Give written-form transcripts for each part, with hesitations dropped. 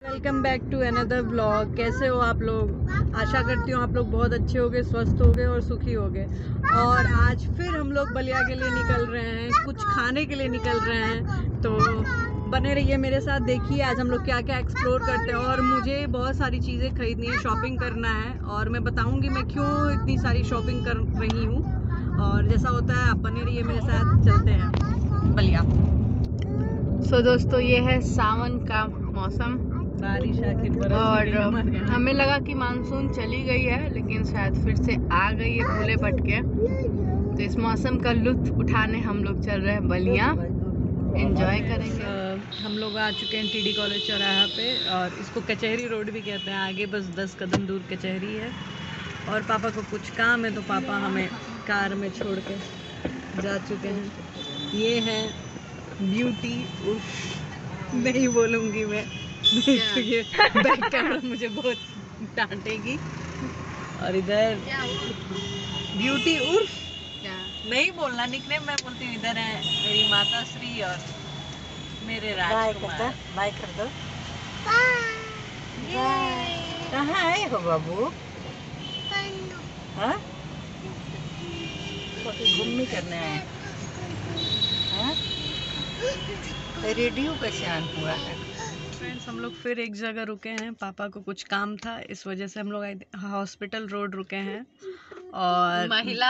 Welcome back to another vlog. कैसे हो आप लोग? आशा करती हूँ आप लोग बहुत अच्छे होगे, स्वस्थ होगे और सुखी होगे। और आज फिर हम लोग बलिया के लिए निकल रहे हैं, कुछ खाने के लिए निकल रहे हैं। तो बने रहिए मेरे साथ, देखिए आज हम लोग क्या क्या एक्सप्लोर करते हैं। और मुझे बहुत सारी चीज़ें खरीदनी है, शॉपिंग करना है, और मैं बताऊँगी मैं क्यों इतनी सारी शॉपिंग कर रही हूँ। और जैसा होता है आप बने रहिए मेरे साथ, चलते हैं बलिया। सो दोस्तों, ये है सावन का मौसम, बारिश आखिर बरस और गई हमारे यहाँ। हमें लगा कि मानसून चली गई है, लेकिन शायद फिर से आ गई है भूले भटके। तो इस मौसम का लुत्फ उठाने हम लोग चल रहे हैं बलिया, एंजॉय करेंगे। हम लोग आ चुके हैं टीडी कॉलेज चौराहा पे, और इसको कचहरी रोड भी कहते हैं। आगे बस 10 कदम दूर कचहरी है। और पापा को कुछ काम है तो पापा हमें कार में छोड़ के जा चुके हैं। ये है ब्यूटी, नहीं बोलूँगी मैं ये बैक कैमरा मुझे बहुत डांटेगी। और इधर ब्यूटी उर्फ क्या नहीं बोलना, निकनेम मैं बोलती हूँ। इधर है मेरी माता श्री और मेरे राजकुमार। बाय कर दो। कहाँ आए हो बाबू? हाँ, घूमने करने आए हैं? रेडियो का चांद हुआ है। फ्रेंड्स, हम लोग फिर एक जगह रुके हैं, पापा को कुछ काम था, इस वजह से हम लोग हॉस्पिटल रोड रुके हैं। और महिला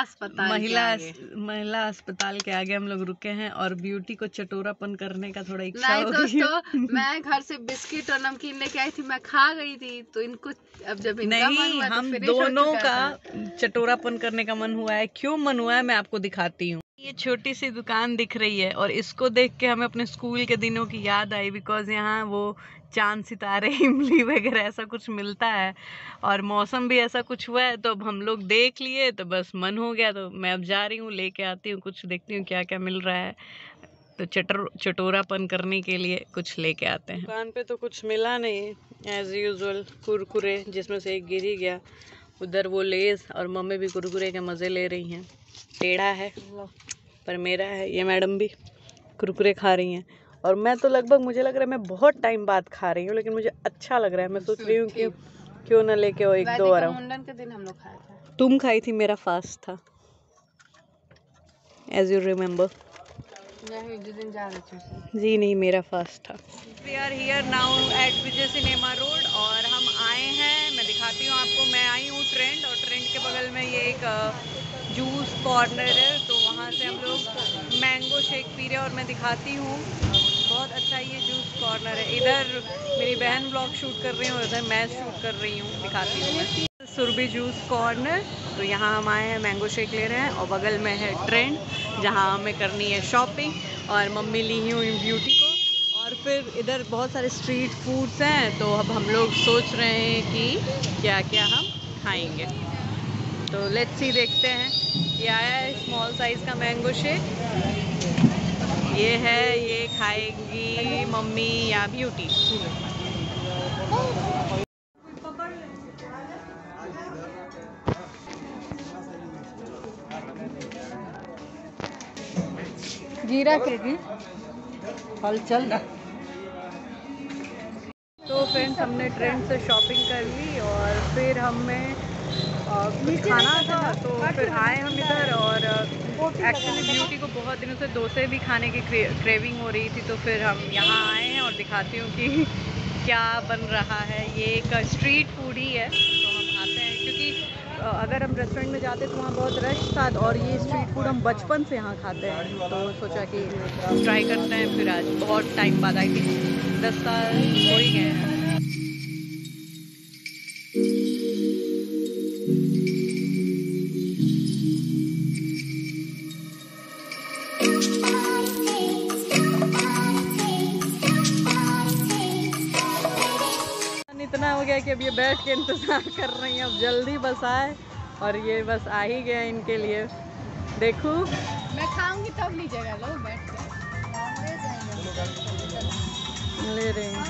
अस्पताल के आगे हम लोग रुके हैं। और ब्यूटी को चटोरापन करने का थोड़ा इच्छा नहीं हो गई है। दोस्तों, मैं घर से बिस्किट और नमकीन लेके आई थी, मैं खा गई थी, तो इनको अब जब इनका मन नहीं, हुआ तो हम finish हो दोनों चुका का था। चटोरापन करने का मन हुआ है। क्यों मन हुआ है मैं आपको दिखाती हूँ। ये छोटी सी दुकान दिख रही है, और इसको देख के हमें अपने स्कूल के दिनों की याद आई, बिकॉज यहाँ वो चांद सितारे इमली वगैरह ऐसा कुछ मिलता है। और मौसम भी ऐसा कुछ हुआ है, तो अब हम लोग देख लिए तो बस मन हो गया। तो मैं अब जा रही हूँ, लेके आती हूँ कुछ, देखती हूँ क्या क्या मिल रहा है। तो चटोरापन करने के लिए कुछ लेके आते हैं। दुकान पे तो कुछ मिला नहीं, एज यूजुअल कुरकुरे, जिसमें से एक गिर ही गया। उधर वो लेस, और मम्मी भी कुरकुरे के मज़े ले रही हैं। टेढ़ा है पर मेरा है। ये मैडम भी कुरकुरे खा रही हैं, और मैं तो लगभग, मुझे लग रहा है मैं बहुत टाइम बाद खा रही हूँ, लेकिन मुझे अच्छा लग रहा है। मैं सोच रही हूँ कि क्यों ना लेके वो एक दो और मुंडन के दिन हम लोग खाए थे। तुम खाई थी, मेरा फास्ट था, एज यू रिमेम्बर। नहीं, जिस दिन जा रहे थे। जी नहीं, मेरा फास्ट था। We are here now at Vijay cinema road, और हम आए हैं, मैं दिखाती हूँ आपको। मैं आई हूँ ट्रेंड, और ट्रेंड के बगल में ये एक जूस कॉर्नर है, तो वहाँ से हम लोग मैंगो शेक पी रहे हैं। और मैं दिखाती हूँ, बहुत अच्छा ये जूस कॉर्नर है। इधर मेरी बहन ब्लॉग शूट कर रही हूँ, उधर मैं शूट कर रही हूँ, दिखाती हूँ मैं। सुरभि जूस कॉर्नर, तो यहाँ हम आए हैं, मैंगो शेक ले रहे हैं। और बगल में है ट्रेंड, जहाँ हमें करनी है शॉपिंग, और मम्मी ली हुई ब्यूटी को। और फिर इधर बहुत सारे स्ट्रीट फूड्स हैं, तो अब हम लोग सोच रहे हैं कि क्या क्या हम खाएंगे। तो लेट्स सी, देखते हैं। ये आया है स्मॉल साइज़ का मैंगो शेक, ये है, ये खाएगी मम्मी या ब्यूटी। जीरा के जी हल चल रहा। तो फ्रेंड्स, हमने ट्रेंड से शॉपिंग कर ली, और फिर हमें कुछ खाना था, तो फिर आए हम इधर। और एक्चुअली ब्यूटी को बहुत दिनों से डोसे भी खाने की क्रेविंग हो रही थी, तो फिर हम यहाँ आए हैं, और दिखाती हूँ कि क्या बन रहा है। ये एक स्ट्रीट फूड ही है, तो हम आते हैं, क्योंकि अगर हम रेस्टोरेंट में जाते तो वहाँ बहुत रश था, और ये स्ट्रीट फूड हम बचपन से यहाँ खाते हैं, तो सोचा कि ट्राई करते हैं। फिर आज बहुत टाइम बाद, आई थिंक 10 साल हो ही गए हैं। इतना हो गया कि अब ये बैठ के इंतज़ार कर रही हैं, अब जल्दी बस आए, और ये बस आ ही गया इनके लिए। देखो, मैं खाऊंगी तब लीजिएगा, लो बैठ के ले रहे हैं।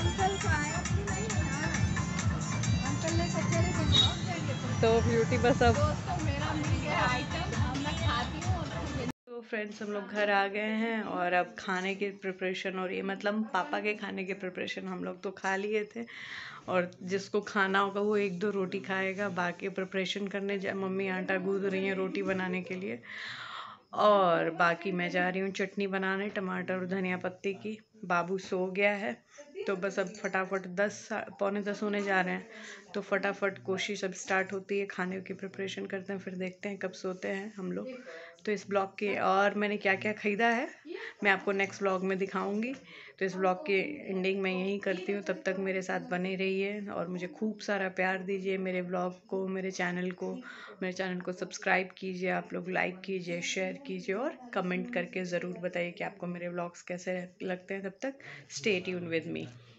तो ब्यूटी बस अब, मेरा मिल गया आइटम, अब मैं खाती हूँ। तो फ्रेंड्स हम लोग घर आ गए हैं और अब खाने की प्रिपरेशन हो रही है। मतलब पापा के खाने की प्रिपरेशन हम लोग तो खा लिए थे और जिसको खाना होगा वो 1-2 रोटी खाएगा। बाकी प्रिपरेशन करने मम्मी आटा गूँथ रही हैं रोटी बनाने के लिए और बाकी मैं जा रही हूँ चटनी बनाने टमाटर और धनिया पत्ती की। बाबू सो गया है तो बस अब फटाफट 10 पौने 10 होने जा रहे हैं तो फटाफट कोशिश अब स्टार्ट होती है, खाने की प्रिपरेशन करते हैं, फिर देखते हैं कब सोते हैं हम लोग। तो इस ब्लॉग के और मैंने क्या क्या ख़रीदा है मैं आपको नेक्स्ट ब्लॉग में दिखाऊंगी। तो इस ब्लॉग की एंडिंग मैं यहीं करती हूँ, तब तक मेरे साथ बने रहिए और मुझे खूब सारा प्यार दीजिए मेरे ब्लॉग को, मेरे चैनल को सब्सक्राइब कीजिए, आप लोग लाइक कीजिए, शेयर कीजिए और कमेंट करके ज़रूर बताइए कि आपको मेरे ब्लॉग्स कैसे लगते हैं। तब तक स्टे ट्यून विद मी।